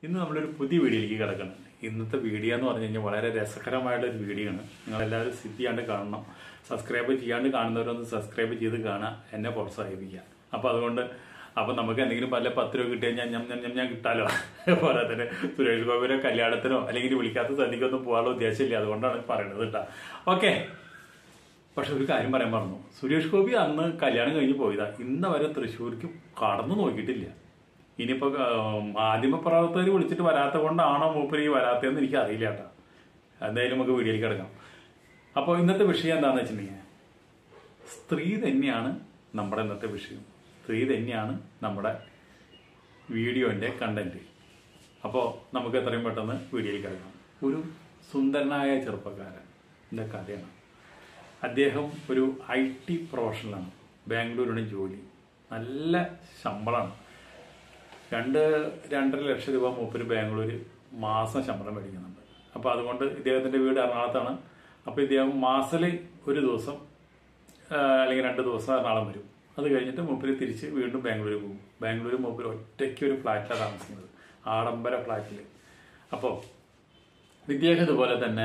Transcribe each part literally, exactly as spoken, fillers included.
ഇന്ന് നമ്മളൊരു പുതിയ വീഡിയോയിലേക്ക് കിടക്കണം. ഇന്നത്തെ വീഡിയോ എന്ന് പറഞ്ഞു കഴിഞ്ഞാൽ വളരെ രസകരമായിട്ടുള്ള ഒരു വീഡിയോ ആണ്. നിങ്ങളെല്ലാവരും സിറ്റ് ചെയ്യാണ്ട് കാണണം. സബ്സ്ക്രൈബ് ചെയ്യാണ്ട് കാണുന്നവരൊന്ന് സബ്സ്ക്രൈബ് ചെയ്ത് കാണാം, എന്നെ പ്രോത്സാഹിപ്പിക്കുക. അപ്പൊ അതുകൊണ്ട് അപ്പൊ നമുക്ക് എന്തെങ്കിലും പല പത്ത് രൂപ കിട്ടിയാൽ ഞാൻ ഞാൻ ഞാൻ ഞാൻ കിട്ടാലോ. പോലെ തന്നെ സുരേഷ് ഗോപിയുടെ കല്യാണത്തിനോ അല്ലെങ്കിൽ വിളിക്കാത്ത സദ്യക്കൊന്നും പോകാനുള്ള ഉദ്ദേശമില്ല, അതുകൊണ്ടാണ് പറയുന്നത് കേട്ടോ. ഓക്കെ, പക്ഷെ ഒരു കാര്യം പറയാൻ പറഞ്ഞു. സുരേഷ് ഗോപി അന്ന് കല്യാണം കഴിഞ്ഞ് പോയതാ, ഇന്ന് വരെ തൃശ്ശൂർക്ക് കടന്നു നോക്കിയിട്ടില്ല. ഇനിയിപ്പോ മാധ്യമ പ്രവർത്തകർ വിളിച്ചിട്ട് വരാത്ത കൊണ്ടാണോ മൂപ്പര് വരാത്തതെന്ന് എനിക്ക് അറിയില്ല കേട്ടോ. എന്തായാലും നമുക്ക് വീഡിയോയിലേക്ക് കിടക്കാം. അപ്പോൾ ഇന്നത്തെ വിഷയം എന്താണെന്ന് വെച്ചിട്ടുണ്ടെങ്കിൽ, സ്ത്രീ തന്നെയാണ് നമ്മുടെ ഇന്നത്തെ വിഷയം. സ്ത്രീ തന്നെയാണ് നമ്മുടെ വീഡിയോന്റെ കണ്ടന്റ്. അപ്പോൾ നമുക്ക് എത്രയും പെട്ടെന്ന് വീഡിയോയിലേക്ക് കിടക്കാം. ഒരു സുന്ദരനായ ചെറുപ്പക്കാരൻ്റെ കഥയാണ്. അദ്ദേഹം ഒരു ഐ ടി പ്രൊഫഷണലാണ്. ബാംഗ്ലൂരിലാണ് ജോലി. നല്ല ശമ്പളമാണ്. രണ്ട് രണ്ടര ലക്ഷം രൂപ മൂപ്പര് ബാംഗ്ലൂര് മാസം ശമ്പളം മേടിക്കുന്നുണ്ട്. അപ്പോൾ അതുകൊണ്ട് ഇദ്ദേഹത്തിൻ്റെ വീട് എറണാകുളത്താണ്. അപ്പോൾ ഇദ്ദേഹം മാസത്തിൽ ഒരു ദിവസം അല്ലെങ്കിൽ രണ്ട് ദിവസം എറണാകുളം വരും. അത് കഴിഞ്ഞിട്ട് മൂപ്പര് തിരിച്ച് വീണ്ടും ബാംഗ്ലൂർ പോകും. ബാംഗ്ലൂർ മൂപ്പര് ഒറ്റയ്ക്ക് ഒരു ഫ്ലാറ്റിലാണ് താമസിക്കുന്നത്, ആഡംബര ഫ്ലാറ്റിൽ. അപ്പോൾ ഇദ്ദേഹം ഇതുപോലെ തന്നെ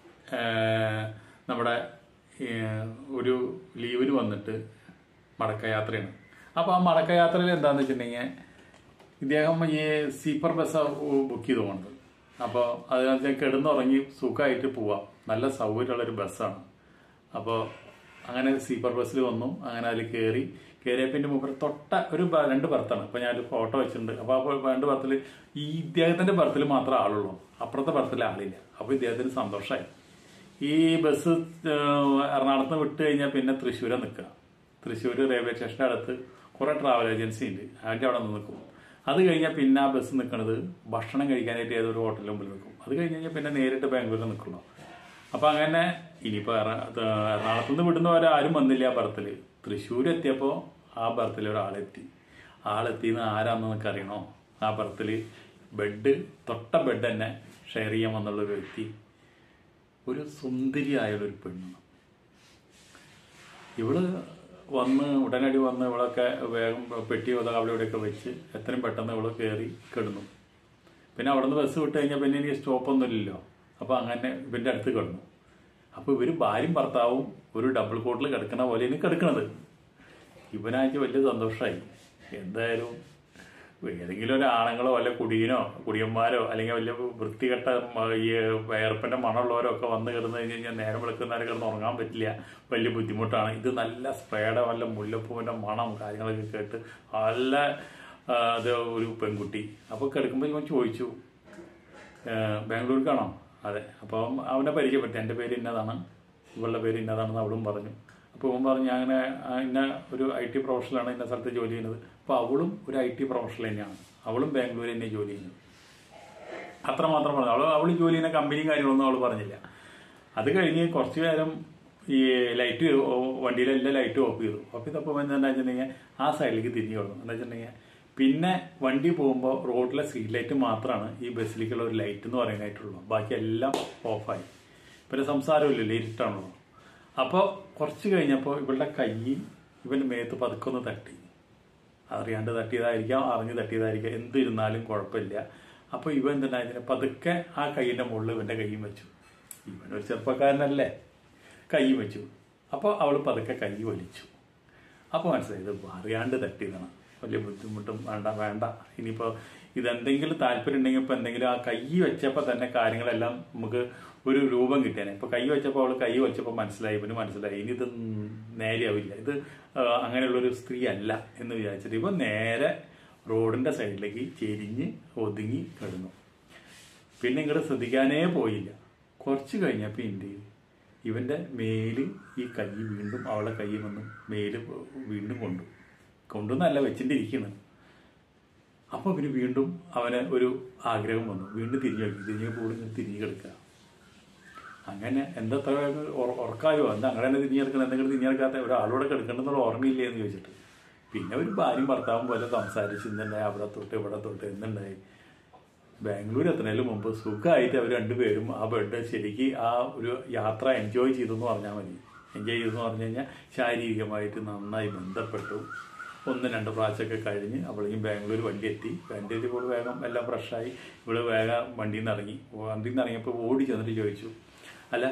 നമ്മുടെ ഒരു ലീവിന് വന്നിട്ട് മടക്കയാത്രയാണ്. അപ്പോൾ ആ മടക്കയാത്രയിൽ എന്താണെന്ന് വെച്ചിട്ടുണ്ടെങ്കിൽ, ഇദ്ദേഹം ഈ സ്ലീപ്പർ ബസ് ബുക്ക് ചെയ്തുകൊണ്ട്, അപ്പോൾ അതിനകത്ത് കിടന്നുറങ്ങി സുഖമായിട്ട് പോവാം. നല്ല സൗകര്യമുള്ളൊരു ബസ്സാണ്. അപ്പോൾ അങ്ങനെ സ്ലീപ്പർ ബസ്സിൽ വന്നു. അങ്ങനെ അതിൽ കയറി കയറിയപ്പിൻ്റെ മുമ്പ് തൊട്ട ഒരു രണ്ട് ബർത്താണ്. അപ്പോൾ ഞാനൊരു ഫോട്ടോ വെച്ചിട്ടുണ്ട്. അപ്പോൾ അപ്പോൾ രണ്ട് ബർത്തിൽ ഈ ഇദ്ദേഹത്തിൻ്റെ ബർത്തിൽ മാത്രമേ ആളുള്ളൂ, അപ്പുറത്തെ ബർത്തിൽ ആളില്ല. അപ്പോൾ ഇദ്ദേഹത്തിന് സന്തോഷമായി. ഈ ബസ് എറണാകുളത്ത് വിട്ട് കഴിഞ്ഞാൽ പിന്നെ തൃശ്ശൂരെ നിൽക്കുക. തൃശ്ശൂർ റെയിൽവേ സ്റ്റേഷൻ്റെ അടുത്ത് കുറേ ട്രാവൽ ഏജൻസി ഉണ്ട്, അതിൻ്റെ അവിടെ നിന്ന് നിൽക്കും. അത് കഴിഞ്ഞാൽ പിന്നെ ആ ബസ് നിൽക്കുന്നത് ഭക്ഷണം കഴിക്കാനായിട്ട് ഏതൊരു ഹോട്ടലിൽ മുമ്പിൽ നിൽക്കും. അത് കഴിഞ്ഞ് കഴിഞ്ഞാൽ പിന്നെ നേരിട്ട് ബാംഗ്ലൂരിൽ നിൽക്കുള്ളൂ. അപ്പോൾ അങ്ങനെ ഇനിയിപ്പോൾ എറണാകുളത്ത് നിന്ന് വിടുന്നവരെ ആരും വന്നില്ല ആ ബർത്തിൽ. തൃശ്ശൂർ എത്തിയപ്പോൾ ആ ബർത്തിൽ ഒരാളെത്തി. ആളെത്തിയെന്ന് ആരാന്ന് നിങ്ങൾക്ക് അറിയണോ? ആ ബർത്തിൽ ബെഡ് തൊട്ട ബെഡ് തന്നെ ഷെയർ ചെയ്യാൻ വന്നുള്ളൊരു വ്യക്തി, ഒരു സുന്ദരിയായുള്ളൊരു പെണ്ണാണ്. ഇവള് വന്ന് ഉടനടി വന്ന് ഇവളൊക്കെ വേഗം പെട്ടി ഒതുക അവിടെ ഇവിടെയൊക്കെ വെച്ച് എത്രയും പെട്ടെന്ന് ഇവള് കയറി കിടന്നു. പിന്നെ അവിടെ നിന്ന് ബസ് വിട്ട് കഴിഞ്ഞാൽ പിന്നെ എനിക്ക് സ്റ്റോപ്പൊന്നും ഇല്ലല്ലോ. അപ്പോൾ അങ്ങനെ ഇവൻ്റെ അടുത്ത് കിടന്നു. അപ്പോൾ ഇവർ ഭാര്യയും ഭർത്താവും ഒരു ഡബിൾ കോട്ടിൽ കിടക്കുന്ന പോലെയാണ് കിടക്കണത്. ഇവനായിട്ട് വലിയ സന്തോഷമായി. എന്തായാലും ഏതെങ്കിലും ഒരു ആണുങ്ങളോ അല്ലെ കുടിയനോ കുടിയന്മാരോ അല്ലെങ്കിൽ വലിയ വൃത്തികെട്ട ഈ വയർപ്പിൻ്റെ മണമുള്ളവരോ ഒക്കെ വന്ന് കിടന്നു കഴിഞ്ഞ് കഴിഞ്ഞാൽ നേരം വെളുക്കുന്നവരെ കിടന്ന് ഉറങ്ങാൻ പറ്റില്ല, വലിയ ബുദ്ധിമുട്ടാണ്. ഇത് നല്ല സ്പ്രേയുടെ നല്ല മുല്ലപ്പൂവിൻ്റെ മണം കാര്യങ്ങളൊക്കെ കേട്ട് നല്ല അത് ഒരു പെൺകുട്ടി. അപ്പോൾ കിടക്കുമ്പോൾ ഇവൻ ചോദിച്ചു, ബാംഗ്ലൂർക്കാണോ? അതെ. അപ്പം അവനെ പരിചയപ്പെട്ടു. എൻ്റെ പേര് ഇന്നതാണ്, ഇവളുടെ പേര് ഇന്നതാണെന്ന് അവളും പറഞ്ഞു. അപ്പോൾ ഇവൻ പറഞ്ഞു, ഞാൻ അങ്ങനെ ഇന്ന ഒരു ഐ ടി പ്രൊഫഷണലാണ് ഇന്ന സ്ഥലത്ത് ജോലി ചെയ്യുന്നത്. അപ്പോൾ അവളും ഒരു ഐ ടി പ്രൊഫഷണൽ തന്നെയാണ്. അവളും ബാംഗ്ലൂർ തന്നെ ജോലി ചെയ്യുന്നത്. അത്രമാത്രം പറഞ്ഞു. അവൾ അവൾ ജോലി ചെയ്യുന്ന കമ്പനിയും കാര്യങ്ങളൊന്നും അവൾ പറഞ്ഞില്ല. അത് കഴിഞ്ഞ് കുറച്ച് നേരം ഈ ലൈറ്റ് വണ്ടിയിലെ എല്ലാ ലൈറ്റും ഓഫ് ചെയ്തു. ഓഫ് ചെയ്തപ്പോൾ എന്താ വെച്ചിട്ടുണ്ടെങ്കിൽ ആ സൈഡിലേക്ക് തിരിഞ്ഞു കൊടുക്കും. എന്താ വെച്ചിട്ടുണ്ടെങ്കിൽ പിന്നെ വണ്ടി പോകുമ്പോൾ റോഡിലെ സ്ട്രീറ്റ് ലൈറ്റ് മാത്രമാണ് ഈ ബസ്സിലേക്കുള്ള ഒരു ലൈറ്റ് എന്ന് പറയാനായിട്ടുള്ളൂ. ബാക്കി എല്ലാം ഓഫായി. പിന്നെ സംസാരമില്ലല്ലോ, ഇരുട്ടാണല്ലോ. അപ്പോൾ കുറച്ച് കഴിഞ്ഞപ്പോൾ ഇവളുടെ കൈ ഇവൻ്റെ മേത്ത് പതുക്കൊന്ന് തട്ടി. അറിയാണ്ട് തട്ടിയതായിരിക്കാം, അറിഞ്ഞ് തട്ടിയതായിരിക്കാം, എന്തിരുന്നാലും കുഴപ്പമില്ല. അപ്പോൾ ഇവൻ എന്തുണ്ടായതിന് പതുക്കെ ആ കൈയിൻ്റെ മുകളിൽ ഇവൻ്റെ കൈയും വെച്ചു. ഇവനൊരു ചെറുപ്പക്കാരനല്ലേ, കൈയും വെച്ചു. അപ്പോൾ അവൾ പതുക്കെ കൈ വലിച്ചു. അപ്പോൾ മനസ്സിലായി ഇത് അറിയാണ്ട് തട്ടിയതാണ്, വലിയ ബുദ്ധിമുട്ടും വേണ്ട വേണ്ട ഇനിയിപ്പോൾ ഇതെന്തെങ്കിലും താല്പര്യം ഉണ്ടെങ്കിൽ ഇപ്പോൾ എന്തെങ്കിലും ആ കൈ വെച്ചപ്പോൾ തന്നെ കാര്യങ്ങളെല്ലാം നമുക്ക് ഒരു രൂപം കിട്ടിയാനെ. ഇപ്പോൾ കൈ വെച്ചപ്പോൾ അവൾ കൈ വെച്ചപ്പോൾ മനസ്സിലായി, ഇവന് മനസ്സിലായി ഇനി ഇത് നേരെയാവില്ല, ഇത് അങ്ങനെയുള്ളൊരു സ്ത്രീ അല്ല എന്ന് വിചാരിച്ചിട്ട് ഇപ്പോൾ നേരെ റോഡിൻ്റെ സൈഡിലേക്ക് ചെരിഞ്ഞ് ഒതുങ്ങി കിടന്നു. പിന്നെ ഇങ്ങോട്ട് ശ്രദ്ധിക്കാനേ പോയില്ല. കുറച്ച് കഴിഞ്ഞപ്പോൾ എന്ത് ചെയ്തു, ഇവൻ്റെ മേല് ഈ കൈ വീണ്ടും അവളുടെ കൈ വന്ന് മേല് വീണ്ടും കൊണ്ടു കൊണ്ടുവന്നല്ല വെച്ചിട്ടിരിക്കുന്നത്. അപ്പോൾ പിന്നെ വീണ്ടും അവന് ഒരു ആഗ്രഹം വന്നു, വീണ്ടും തിരിഞ്ഞു നോക്കി. തിരിഞ്ഞു പോലും ഇങ്ങനെ തിരിഞ്ഞു കിടക്കുക. അങ്ങനെ എന്താ ഉറക്കായോ എന്താ അങ്ങനെ തന്നെ തിരിഞ്ഞു കിടക്കണം, എന്തെങ്കിലും തിരിഞ്ഞു കിടക്കാത്ത ഒരാളോടെ കിടക്കണമെന്നുള്ള ഓർമ്മയില്ലേ എന്ന് ചോദിച്ചിട്ട് പിന്നെ ഒരു ഭാര്യയും ഭർത്താവും പോലെ സംസാരിച്ച് ഇന്നുണ്ടായി, അവിടെ തൊട്ട് ഇവിടെ തൊട്ട് എന്നുണ്ടായി. ബാംഗ്ലൂർ എത്തുന്നതിന് മുമ്പ് സുഖമായിട്ട് അവർ രണ്ടുപേരും ആ ബെഡ് ശരിക്ക് ആ ഒരു യാത്ര എൻജോയ് ചെയ്തു എന്ന് പറഞ്ഞാൽ മതി. എൻജോയ് ചെയ്തെന്ന് പറഞ്ഞു കഴിഞ്ഞാൽ ശാരീരികമായിട്ട് നന്നായി ബന്ധപ്പെട്ടു. ഒന്ന് രണ്ട് പ്രാവശ്യമൊക്കെ കഴിഞ്ഞ് അവളേക്കും ബാംഗ്ലൂർ വണ്ടി എത്തി. വണ്ടി എത്തി ഇപ്പോൾ വേഗം എല്ലാം ഫ്രഷായി. ഇവിടെ വേഗം വണ്ടിയിൽ നിന്ന് ഇറങ്ങി. വണ്ടിയിൽ നിന്ന് ഇറങ്ങിയപ്പോൾ ഓടി ചെന്നിട്ട് ചോദിച്ചു, അല്ല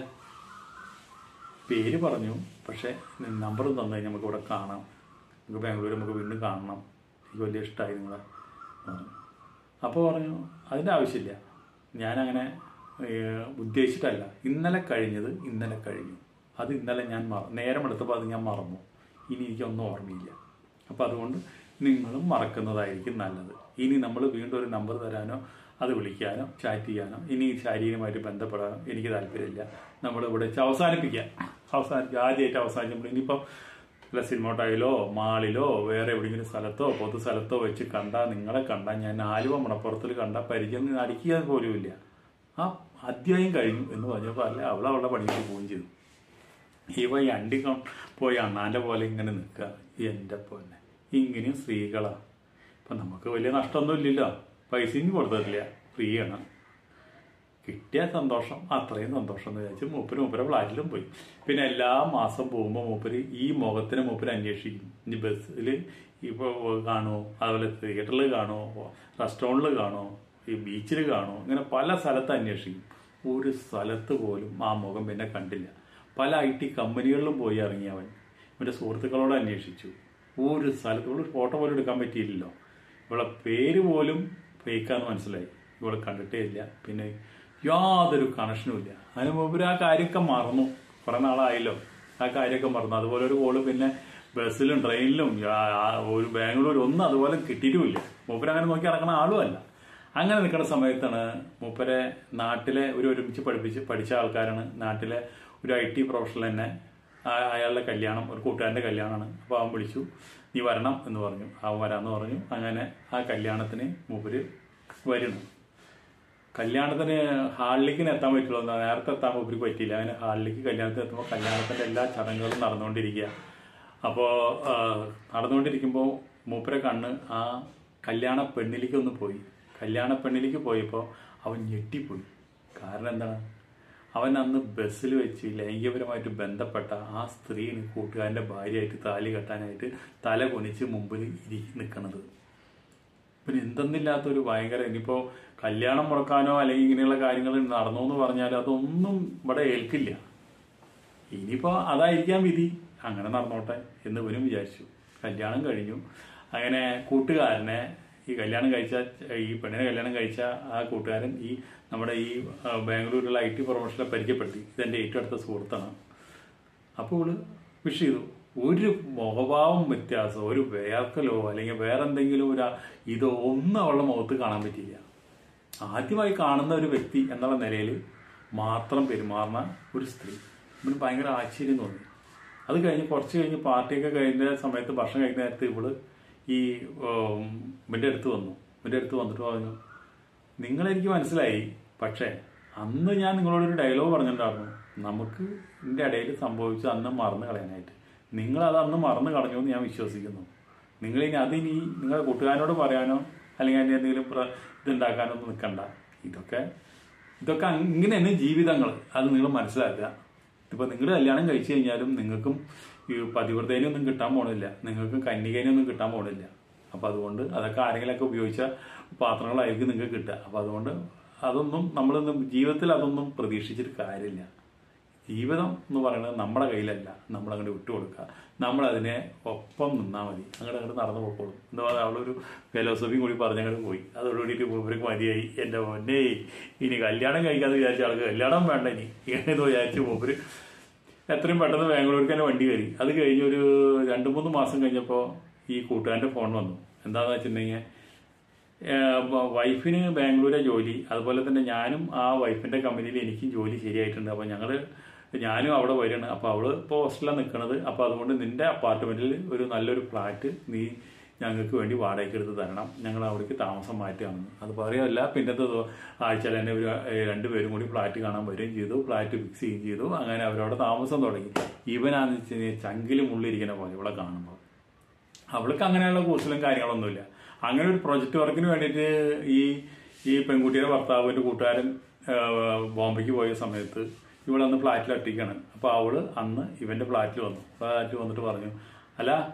പേര് പറഞ്ഞു, പക്ഷേ നമ്പർ തന്നു കഴിഞ്ഞാൽ നമുക്ക് ഇവിടെ കാണാം, നമുക്ക് ബാംഗ്ലൂർ നമുക്ക് വീണ്ടും കാണണം, എനിക്ക് വലിയ ഇഷ്ടമായി നിങ്ങളെ പറഞ്ഞു. അപ്പോൾ പറഞ്ഞു അതിൻ്റെ ആവശ്യമില്ല, ഞാനങ്ങനെ ഉദ്ദേശിച്ചിട്ടല്ല, ഇന്നലെ കഴിഞ്ഞത് ഇന്നലെ കഴിഞ്ഞു, അത് ഇന്നലെ ഞാൻ മറ നേരം എടുത്തപ്പോൾ അത് ഞാൻ മറന്നു, ഇനി എനിക്കൊന്നും ഓർമ്മയില്ല. അപ്പോൾ അതുകൊണ്ട് നിങ്ങളും മറക്കുന്നതായിരിക്കും നല്ലത്. ഇനി നമ്മൾ വീണ്ടും ഒരു നമ്പർ തരാനോ അത് വിളിക്കാനോ ചാറ്റ് ചെയ്യാനോ ഇനി ശാരീരികമായിട്ട് ബന്ധപ്പെടാനോ എനിക്ക് താല്പര്യമില്ല. നമ്മളിവിടെ വെച്ച് അവസാനിപ്പിക്കുക. അവസാനിപ്പിക്കുക ആദ്യമായിട്ട് അവസാനിക്കുമ്പോൾ ഇനിയിപ്പം അല്ല സിനിമോട്ടായിലോ മാളിലോ വേറെ എവിടെയെങ്കിലും സ്ഥലത്തോ പൊതു സ്ഥലത്തോ വെച്ച് കണ്ടാൽ നിങ്ങളെ കണ്ടാൽ ഞാൻ ആലുവ മണപ്പുറത്തിൽ കണ്ട പരിചയം അടിക്കുക പോലുമില്ല. ആ അധ്യായം കഴിഞ്ഞു എന്ന് പറഞ്ഞപ്പോൾ അല്ല അവൾ അവളുടെ പണിക്ക് പോവുകയും ചെയ്തു. ഇവ ഈ അണ്ടി പോയി അണ്ണാൻ്റെ പോലെ ഇങ്ങനെ നിൽക്കുക. എൻ്റെ പോലെ ഇങ്ങനെയും സ്ത്രീകളാണ്. ഇപ്പം നമുക്ക് വലിയ നഷ്ടമൊന്നും ഇല്ലല്ലോ, പൈസയും കൊടുത്തിട്ടില്ല, ഫ്രീ ആണ്. കിട്ടിയ സന്തോഷം അത്രയും സന്തോഷം എന്ന് വിചാരിച്ച് മൂപ്പര് മൂപ്പരെ ഫ്ലാറ്റിലും പോയി. പിന്നെ എല്ലാ മാസം പോകുമ്പോൾ മൂപ്പര് ഈ മുഖത്തിന് മൂപ്പര് അന്വേഷിക്കും. ഇനി ബസ്സിൽ ഇപ്പോൾ കാണുമോ, അതുപോലെ തിയേറ്ററിൽ കാണുമോ, റെസ്റ്റോറൻറ്റിൽ കാണുമോ, ഈ ബീച്ചിൽ കാണുമോ, ഇങ്ങനെ പല സ്ഥലത്ത് അന്വേഷിക്കും. ഒരു സ്ഥലത്ത് പോലും ആ മുഖം പിന്നെ കണ്ടില്ല. പല ഐ ടി കമ്പനികളിലും പോയി ഇറങ്ങിയവൻ ഇവൻ്റെ സുഹൃത്തുക്കളോട് അന്വേഷിച്ചു. ഒരു സ്ഥലത്ത് ഇവിടെ ഫോട്ടോ പോലും എടുക്കാൻ പറ്റിയില്ലല്ലോ. ഇവളെ പേര് പോലും ഫേക്കാന്ന് മനസ്സിലായി. ഇവളെ കണ്ടിട്ടേ ഇല്ല. പിന്നെ യാതൊരു കണക്ഷനും ഇല്ല. അതിന് മുമ്പ് ആ കാര്യമൊക്കെ മറന്നു. കുറെ നാളായല്ലോ ആ കാര്യമൊക്കെ മറന്നു. അതുപോലെ ഒരു കോള് പിന്നെ ബസ്സിലും ട്രെയിനിലും ഒരു ബാംഗ്ലൂർ ഒന്നും അതുപോലെ കിട്ടിയിട്ടുമില്ല. മൂപ്പര് അങ്ങനെ നോക്കി നടക്കുന്ന ആളുമല്ല. അങ്ങനെ നിൽക്കുന്ന സമയത്താണ് മൂപ്പരെ നാട്ടിലെ ഒരു ഒരുമിച്ച് പഠിപ്പിച്ച് പഠിച്ച ആൾക്കാരാണ്. നാട്ടിലെ ഒരു ഐ ടി പ്രൊഫഷണൽ തന്നെ അയാളുടെ കല്യാണം, ഒരു കൂട്ടുകാരൻ്റെ കല്യാണമാണ്. അപ്പോൾ അവൻ വിളിച്ചു, നീ വരണം എന്ന് പറഞ്ഞു. അവൻ വരാമെന്ന് പറഞ്ഞു. അങ്ങനെ ആ കല്യാണത്തിന് മൂപ്പര് വരുന്നു. കല്യാണത്തിന് ഹാളിലേക്ക് എത്താൻ പറ്റുള്ളൂ. നേരത്തെ എത്താൻ മൂപ്പർക്ക് പറ്റിയില്ല. അങ്ങനെ ഹാളിലേക്ക് കല്യാണത്തിന് എത്തുമ്പോൾ കല്യാണത്തിൻ്റെ എല്ലാ ചടങ്ങുകളും നടന്നുകൊണ്ടിരിക്കുക. അപ്പോൾ നടന്നുകൊണ്ടിരിക്കുമ്പോൾ മൂപ്പരെ കണ്ണ് ആ കല്യാണ പെണ്ണിലേക്ക് ഒന്ന് പോയി. കല്യാണ പെണ്ണിലേക്ക് പോയപ്പോൾ അവൻ ഞെട്ടിപ്പോയി. കാരണം എന്താണ്, അവൻ അന്ന് ബസ്സിൽ വെച്ച് ലൈംഗികപരമായിട്ട് ബന്ധപ്പെട്ട ആ സ്ത്രീന് കൂട്ടുകാരൻ്റെ ഭാര്യയായിട്ട് താലി കെട്ടാനായിട്ട് തല കുനിച്ച് മുമ്പിൽ ഇരി നിൽക്കുന്നത്. പിന്നെ എന്തെന്നില്ലാത്തൊരു ഭയങ്കര, ഇനിയിപ്പോൾ കല്യാണം മുടക്കാനോ അല്ലെങ്കിൽ ഇങ്ങനെയുള്ള കാര്യങ്ങൾ നടന്നു എന്ന് പറഞ്ഞാൽ അതൊന്നും ഇവിടെ ഏൽക്കില്ല. ഇനിയിപ്പോൾ അതായിരിക്കാം വിധി, അങ്ങനെ നടന്നോട്ടെ എന്ന് ഇവനും വിചാരിച്ചു. കല്യാണം കഴിഞ്ഞു. അങ്ങനെ കൂട്ടുകാരനെ ഈ കല്യാണം കഴിച്ച ഈ പെണ്ണിനെ കല്യാണം കഴിച്ച ആ കൂട്ടുകാരൻ ഈ നമ്മുടെ ഈ ബാംഗ്ലൂരിലുള്ള ഐ ടി പ്രൊഫഷണലെ പരിചയപ്പെടുത്തി. ഇതെൻ്റെ ഏറ്റവും അടുത്ത സുഹൃത്താണ്. അപ്പോൾ ഇവള് വിഷ് ചെയ്തു. ഒരു മുഖഭാവം വ്യത്യാസം, ഒരു വേർക്കലോ അല്ലെങ്കിൽ വേറെ എന്തെങ്കിലും ഒരു ഇതോ ഒന്നും അവളുടെ മുഖത്ത് കാണാൻ പറ്റിയില്ല. ആദ്യമായി കാണുന്ന ഒരു വ്യക്തി എന്നുള്ള നിലയിൽ മാത്രം പെരുമാറുന്ന ഒരു സ്ത്രീ. ഇവന് ഭയങ്കര ആശ്ചര്യം തോന്നി. അത് കഴിഞ്ഞ് കുറച്ച് കഴിഞ്ഞ് പാർട്ടിയൊക്കെ കഴിഞ്ഞ സമയത്ത് ഭക്ഷണം കഴിക്കുന്ന നേരത്ത് ഇവള് ഈ ഇവൻ്റെ അടുത്ത് വന്നു. ഇവൻ്റെ അടുത്ത് വന്നിട്ട് പറഞ്ഞു, നിങ്ങളെനിക്ക് മനസ്സിലായി, പക്ഷേ അന്ന് ഞാൻ നിങ്ങളോടൊരു ഡയലോഗ് പറഞ്ഞിട്ടുണ്ടായിരുന്നു, നമുക്ക് ഇതിൻ്റെ ഇടയിൽ സംഭവിച്ച് അന്ന് മറന്നു കളയാനായിട്ട്. നിങ്ങളത് അന്ന് മറന്നു കളഞ്ഞു എന്ന് ഞാൻ വിശ്വസിക്കുന്നു. നിങ്ങളിനി അതിനി നിങ്ങളുടെ കൂട്ടുകാരനോട് പറയാനോ അല്ലെങ്കിൽ അതിൻ്റെ എന്തെങ്കിലും ഇതുണ്ടാക്കാനോ ഒന്നും നിൽക്കണ്ട. ഇതൊക്കെ ഇതൊക്കെ ഇങ്ങനെ തന്നെ ജീവിതങ്ങൾ, അത് നിങ്ങൾ മനസ്സിലാക്കുക. ഇപ്പോൾ നിങ്ങൾ കല്യാണം കഴിച്ചു കഴിഞ്ഞാലും നിങ്ങൾക്കും ഈ പതിവ്രതേനൊന്നും കിട്ടാൻ പോണില്ല, നിങ്ങൾക്ക് കന്യകേനൊന്നും കിട്ടാൻ പോണില്ല. അപ്പം അതുകൊണ്ട് അതൊക്കെ ആരെങ്കിലുമൊക്കെ ഉപയോഗിച്ച പാത്രങ്ങളായിരിക്കും നിങ്ങൾക്ക് കിട്ടുക. അപ്പം അതുകൊണ്ട് അതൊന്നും നമ്മളൊന്നും ജീവിതത്തിൽ അതൊന്നും പ്രതീക്ഷിച്ചിട്ട് കാര്യമില്ല. ജീവിതം എന്ന് പറയുന്നത് നമ്മുടെ കയ്യിലല്ല, നമ്മളങ്ങോട്ട് വിട്ടുകൊടുക്കുക. നമ്മളതിനെ ഒപ്പം നിന്നാൽ മതി, അങ്ങോട്ട് അങ്ങോട്ട് നടന്നു പോയിക്കോളും. എന്താ പറയുക, അവളൊരു ഫിലോസഫിയും കൂടി പറഞ്ഞങ്ങോട്ട് പോയി. അതോടുകൂടിയിട്ട് മൂപ്പർക്ക് മതിയായി. എൻ്റെ പൊന്നേ, ഇനി കല്യാണം കഴിക്കാമെന്ന് വിചാരിച്ച ആൾക്ക് കല്യാണം വേണ്ട ഇനി എന്ന് വിചാരിച്ച് മൂപ്പര് എത്രയും പെട്ടെന്ന് ബാംഗ്ലൂർക്ക് തന്നെ വണ്ടി കയറി. അത് കഴിഞ്ഞ് ഒരു രണ്ട് മൂന്ന് മാസം കഴിഞ്ഞപ്പോൾ ഈ കൂട്ടുകാരൻ്റെ ഫോൺ വന്നു. എന്താണെന്ന് വെച്ചിട്ടുണ്ടെങ്കിൽ വൈഫിന് ബാംഗ്ലൂരെ ജോലി, അതുപോലെ തന്നെ ഞാനും ആ വൈഫിൻ്റെ കമ്പനിയിൽ എനിക്കും ജോലി ശരിയായിട്ടുണ്ട്. അപ്പോൾ ഞങ്ങൾ ഞാനും അവിടെ വരികയാണ്. അപ്പോൾ അവൾ ഇപ്പോൾ ഹോസ്റ്റലിലാണ് നിൽക്കുന്നത്. അപ്പോൾ അതുകൊണ്ട് നിൻ്റെ അപ്പാർട്ട്മെൻറ്റിൽ ഒരു നല്ലൊരു ഫ്ലാറ്റ് നീ ഞങ്ങൾക്ക് വേണ്ടി വാടകയ്ക്ക് എടുത്ത് തരണം, ഞങ്ങൾ അവിടേക്ക് താമസം മാറ്റുകയാണെന്ന്. അത് പറയുകയല്ല, പിന്നത്തെ ആഴ്ചയിൽ തന്നെ ഒരു രണ്ടുപേരും കൂടി ഫ്ലാറ്റ് കാണാൻ വരികയും ചെയ്തു. ഫ്ലാറ്റ് ഫിക്സ് ചെയ്യുകയും ചെയ്തു. അങ്ങനെ അവരവിടെ താമസം തുടങ്ങി. ഇവനാന്ന് വെച്ച് കഴിഞ്ഞാൽ ചങ്കിലും ഉള്ളിരിക്കുന്ന പോലെ ഇവിടെ കാണുമ്പോൾ. അവൾക്ക് അങ്ങനെയുള്ള കൂസലും കാര്യങ്ങളൊന്നുമില്ല. അങ്ങനെ ഒരു പ്രൊജക്ട് വർക്കിന് വേണ്ടിയിട്ട് ഈ ഈ പെൺകുട്ടിയുടെ ഭർത്താവിൻ്റെ കൂട്ടുകാരൻ ബോംബെക്ക് പോയ സമയത്ത് ഇവളന്ന് ഫ്ലാറ്റിൽ ഒറ്റയ്ക്കാണ്. അപ്പോൾ അവള് അന്ന് ഇവൻ്റെ ഫ്ലാറ്റിൽ വന്നു. ഫ്ലാറ്റിൽ വന്നിട്ട് പറഞ്ഞു, അല്ല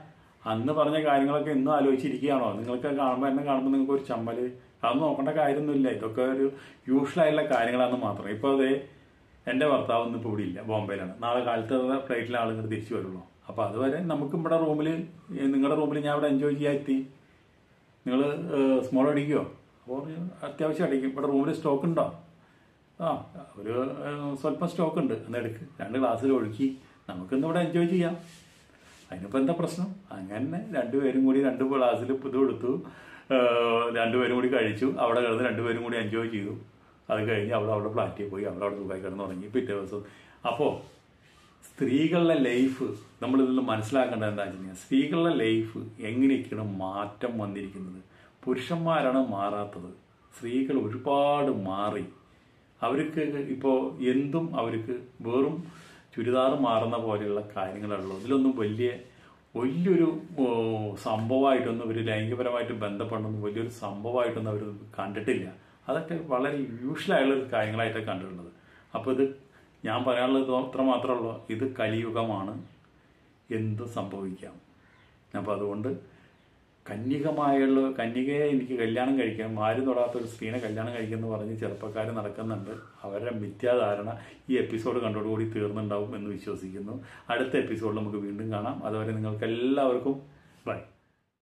അന്ന് പറഞ്ഞ കാര്യങ്ങളൊക്കെ ഇന്നും ആലോചിച്ചിരിക്കുകയാണോ? നിങ്ങൾക്ക് കാണുമ്പോൾ എന്നെ കാണുമ്പോൾ നിങ്ങൾക്ക് ഒരു ചമ്മൽ, അത് നോക്കേണ്ട കാര്യമൊന്നുമില്ല. ഇതൊക്കെ ഒരു യൂഷ്വലായിട്ടുള്ള കാര്യങ്ങളാണെന്ന് മാത്രം. ഇപ്പോൾ അതേ എൻ്റെ ഭർത്താവ് ഒന്നും ഇപ്പോൾ ഇവിടെ ഇല്ല, ബോംബെയിലാണ്. നാളെ കാലത്ത് ഫ്ലൈറ്റിലെ ആളുകൾ തിരിച്ചു വരുള്ളൂ. അപ്പോൾ അതുവരെ നമുക്ക് ഇവിടെ റൂമിൽ, നിങ്ങളുടെ റൂമിൽ ഞാൻ ഇവിടെ എൻജോയ് ചെയ്യാൻ എത്തി. നിങ്ങൾ സ്മോൾ അടിക്കുമോ? അപ്പോൾ അത്യാവശ്യം അടിക്കും. ഇവിടെ റൂമിൽ സ്റ്റോക്ക് ഉണ്ടോ? ആ, ഒരു സ്വല്പം സ്റ്റോക്ക് ഉണ്ട്, എന്ന് എടുക്ക്, രണ്ട് ഗ്ലാസ്സിൽ ഒഴുക്കി നമുക്കിന്ന് ഇവിടെ എൻജോയ് ചെയ്യാം. അതിനിപ്പോൾ എന്താ പ്രശ്നം? അങ്ങനെ രണ്ടുപേരും കൂടി രണ്ട് ഗ്ലാസ്സിൽ ഇത് കൊടുത്തു, രണ്ടുപേരും കൂടി കഴിച്ചു, അവിടെ കിടന്ന് രണ്ടുപേരും കൂടി എൻജോയ് ചെയ്തു. അത് കഴിഞ്ഞ് അവിടെ അവിടെ ഫ്ലാറ്റിൽ പോയി അവിടെ അവിടെ സുഖമായി കിടന്ന് തുടങ്ങി പിറ്റേ ദിവസം. അപ്പോൾ സ്ത്രീകളുടെ ലൈഫ് നമ്മളിതിൽ മനസ്സിലാക്കേണ്ടത് എന്താ വെച്ച് കഴിഞ്ഞാൽ, സ്ത്രീകളുടെ ലൈഫ് എങ്ങനെയൊക്കെയാണ് മാറ്റം വന്നിരിക്കുന്നത്. പുരുഷന്മാരാണ് മാറാത്തത്, സ്ത്രീകൾ ഒരുപാട് മാറി. അവർക്ക് ഇപ്പോൾ എന്തും അവർക്ക് വെറും ചുരിദാർ മാറുന്ന പോലെയുള്ള കാര്യങ്ങളുള്ളൂ. ഇതിലൊന്നും വലിയ വലിയൊരു സംഭവമായിട്ടൊന്നും ഇവർ ലൈംഗികപരമായിട്ട് ബന്ധപ്പെട്ടൊന്നും വലിയൊരു സംഭവമായിട്ടൊന്നും അവർ കണ്ടിട്ടില്ല. അതൊക്കെ വളരെ യൂഷ്വലായുള്ള കാര്യങ്ങളായിട്ടാണ് കണ്ടിട്ടുള്ളത്. അപ്പോൾ ഇത് ഞാൻ പറയാനുള്ളത് അത്ര മാത്രമേ ഉള്ളൂ, ഇത് കലിയുഗമാണ്, എന്തും സംഭവിക്കാം. അപ്പോൾ അതുകൊണ്ട് കന്യകമായുള്ള കന്യകയെ എനിക്ക് കല്യാണം കഴിക്കാം, ആരും തൊടാത്ത ഒരു സ്ത്രീനെ കല്യാണം കഴിക്കുമെന്ന് പറഞ്ഞ് ചെറുപ്പക്കാർ നടക്കുന്നുണ്ട്. അവരുടെ മിഥ്യാധാരണ ഈ എപ്പിസോഡ് കണ്ടോടുകൂടി തീർന്നുണ്ടാവും എന്ന് വിശ്വസിക്കുന്നു. അടുത്ത എപ്പിസോഡിൽ നമുക്ക് വീണ്ടും കാണാം. അതുവരെ നിങ്ങൾക്ക് എല്ലാവർക്കും ബൈ.